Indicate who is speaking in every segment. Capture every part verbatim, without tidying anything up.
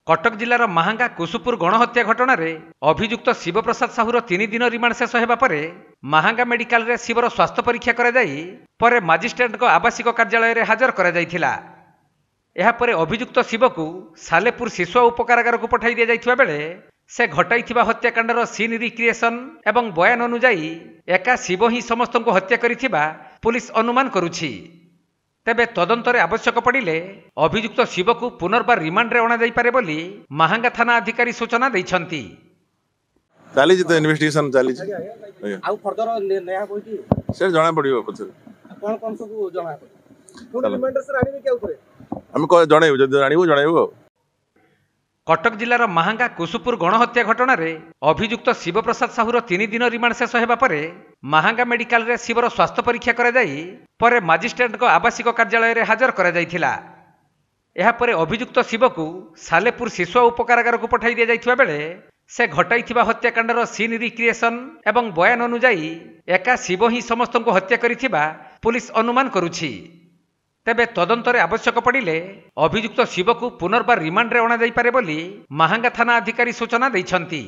Speaker 1: कटक जिलार महांगा कुसुपुर गणहत्या घटना रे अभियुक्त शिवप्रसाद साहूर तीन दिन रिमांड शेष होगा पर महांगा मेडिकल रे शिवर स्वास्थ्य परीक्षा कर मजिस्ट्रेट आवासिक कार्यालय रे हाजर कर अभियुक्त शिव को सालेपुर शिशु उपकारागार को पठाई दि जाइथिबा बेले से घटाइथिबा हत्याकांडर सीन रिक्रिएशन एवं बयान अनुजाई एका शिव ही समस्त को हत्या करिथिबा पुलिस अनुमान करुछि। तेबे तदंतरे आवश्यक पड़िले अभियुक्त शिव को पुनर्बार रिमांड रे अणा जाई पारे बोली महांगा थाना अधिकारी सूचना दैछंती।
Speaker 2: चाली तो इन्वेस्टिगेशन चाली
Speaker 3: आउ फर्दर नया कोइ की
Speaker 2: सर जणा पड़ियो पछर
Speaker 3: कोन कोन सब जणा कोन रिमांड सर आनी के ऊपर
Speaker 2: हम को जणाइबो जदी जानिबो जणाइबो।
Speaker 1: कटक जिलार महांगा कुसुपुर गणहत्या घटना रे अभियुक्त शिवप्रसाद साहूर तीन दिन रिमांड शेष होगा पर महांगा मेडिकल रे शिवर स्वास्थ्य परीक्षा कर मजिस्ट्रेट आवासिक कार्यालय रे हाजर कर अभियुक्त शिव को सालेपुर शिशु उपकारागार को पठाई दि जाइथिबा बेले से घटाइथिबा हत्याकांडर सीन रिक्रिएशन एवं बयान अनुजाई एका शिव ही समस्त को हत्या करिथिबा पुलिस अनुमान करुछि। तेबे तदंतरे आवश्यक पड़िले अभियुक्त शिव को पुनर्बार रिमांड रे अणा जाई पारे बोली महांगा थाना अधिकारी सूचना दैछंती।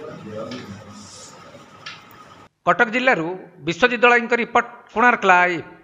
Speaker 1: कटक जिल्लारू विश्वजित दलाईଙ୍କ रिपोर्ट कोणार्क लाइव।